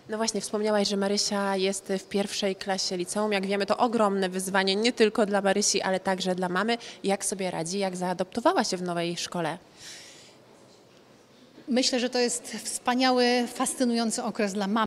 No właśnie, wspomniałaś, że Marysia jest w pierwszej klasie liceum. Jak wiemy, to ogromne wyzwanie nie tylko dla Marysi, ale także dla mamy. Jak sobie radzi, jak zaadoptowała się w nowej szkole? Myślę, że to jest wspaniały, fascynujący okres dla mamy.